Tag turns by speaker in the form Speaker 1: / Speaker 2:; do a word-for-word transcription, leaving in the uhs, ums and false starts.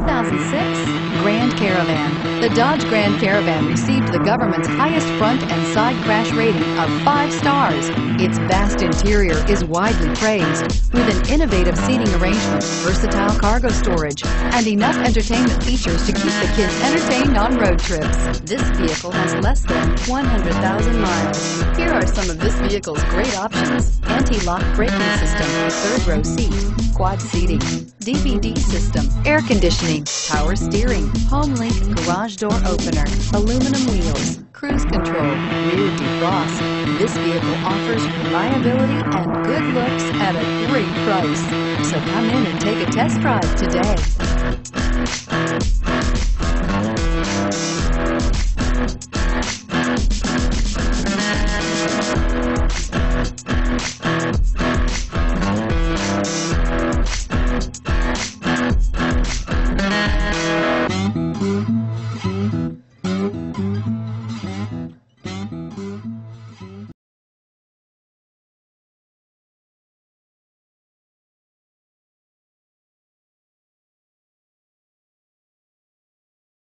Speaker 1: thousand six Grand Caravan. The Dodge Grand Caravan received the government's highest front and side crash rating of five stars. Its vast interior is widely praised, with an innovative seating arrangement, versatile cargo storage, and enough entertainment features to keep the kids entertained on road trips. This vehicle has less than one hundred thousand miles. Here are some of this vehicle's great options: anti-lock braking system, third row seat, quad seating, D V D system, air conditioning, power steering, HomeLink garage door opener, aluminum wheels, cruise control, rear defrost. This vehicle offers reliability and good looks at a great price. So come in and take a test drive today.